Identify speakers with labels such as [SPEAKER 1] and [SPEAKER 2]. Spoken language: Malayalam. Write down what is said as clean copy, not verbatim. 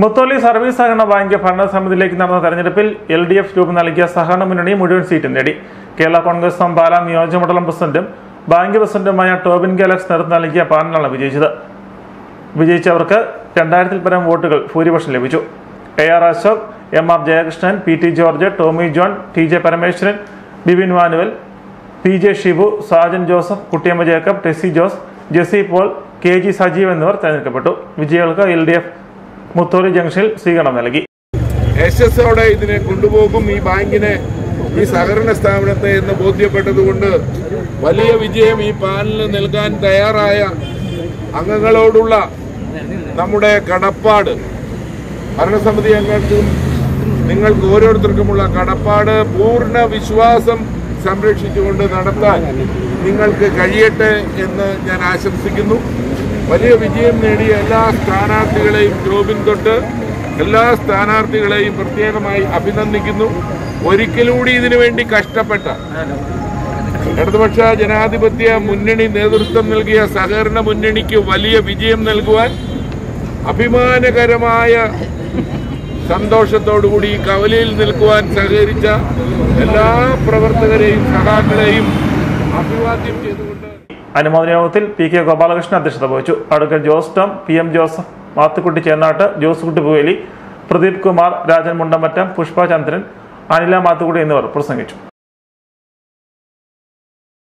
[SPEAKER 1] മുത്തോലി സർവീസ് സഹകരണ ബാങ്ക് ഭരണസമിതിയിലേക്ക് നടന്ന തെരഞ്ഞെടുപ്പിൽ LDF രൂപം നൽകിയ സഹകരണ മുന്നണി മുഴുവൻ സീറ്റും നേടി. കേരള കോൺഗ്രസ് പാലാ നിയോജകമണ്ഡലം പ്രസിഡന്റും ബാങ്ക് പ്രസിഡന്റുമായ ടോബിൻ കെ അലക്സ് നേതൃത്വം നൽകിയ പാനലാണ് വിജയിച്ചത്. വിജയിച്ചവർക്ക് 2000-ൽ പരം വോട്ടുകൾ ഭൂരിപക്ഷം ലഭിച്ചു. AR Ashok, MR Jayakrishnan, PT George, Tomy John, TJ Parameswaran, Bibin Manuel, PJ Shibu, Sajan Joseph, Kuttiyamma Jacob, Tessy Jose, Jessy Paul, KG Sajeev എന്നിവർ തെരഞ്ഞെടുക്കപ്പെട്ടു. വിജയികൾക്ക് LDF മുത്തോലി ജംഗ്ഷനിൽ സ്വീകരണം നൽകി.
[SPEAKER 2] യശസ്സോടെ ഇതിനെ കൊണ്ടുപോകും, ഈ ബാങ്കിനെ, ഈ സഹകരണ സ്ഥാപനത്തെ എന്ന് ബോധ്യപ്പെട്ടതുകൊണ്ട് വലിയ വിജയം ഈ പാനലിന് നൽകാൻ തയ്യാറായ അംഗങ്ങളോടുള്ള നമ്മുടെ കടപ്പാട്, ഭരണസമിതി അംഗങ്ങൾക്കും നിങ്ങൾക്ക് ഓരോരുത്തർക്കുമുള്ള കടപ്പാട് പൂർണ്ണ വിശ്വാസം സംരക്ഷിച്ചുകൊണ്ട് നടത്താൻ നിങ്ങൾക്ക് കഴിയട്ടെ എന്ന് ഞാൻ ആശംസിക്കുന്നു. വലിയ വിജയം നേടിയ എല്ലാ സ്ഥാനാർത്ഥികളെയും ടോബിൻ തൊട്ട് എല്ലാ സ്ഥാനാർത്ഥികളെയും പ്രത്യേകമായി അഭിനന്ദിക്കുന്നു. ഒരിക്കലൂടി ഇതിനു വേണ്ടി കഷ്ടപ്പെട്ട ഇടതുപക്ഷ ജനാധിപത്യ മുന്നണി നേതൃത്വം നൽകിയ സഹകരണ മുന്നണിക്ക് വലിയ വിജയം നൽകുവാൻ അഭിമാനകരമായ സന്തോഷത്തോടുകൂടി കവലയിൽ നിൽക്കുവാൻ സഹകരിച്ച എല്ലാ പ്രവർത്തകരെയും സഖാക്കളെയും അഭിവാദ്യം ചെയ്തുകൊണ്ട്
[SPEAKER 1] അനുമോദന യോഗത്തിൽ PK ഗോപാലകൃഷ്ണൻ അധ്യക്ഷത വഹിച്ചു. അഡ്വക്കേറ്റ് ജോസ് ടോം, PM ജോസഫ്, മാത്തുക്കുട്ടി ചേന്നാട്ട്, ജോസുകുട്ടി പൂവേലി, പ്രദീപ് കുമാർ, രാജൻ മുണ്ടമറ്റം, പുഷ്പ ചന്ദ്രൻ, അനില മാത്തുക്കുടി എന്നിവർ പ്രസംഗിച്ചു.